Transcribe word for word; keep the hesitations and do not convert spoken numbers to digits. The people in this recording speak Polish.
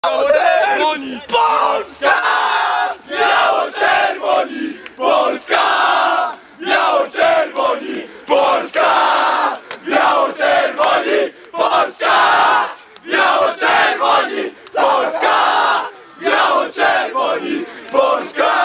Biało-czerwoni! Polska! Biało-czerwoni! Polska! Biało-czerwoni! Polska! Biało-czerwoni! Polska! Biało-czerwoni! Polska! Biało-czerwoni! Polska!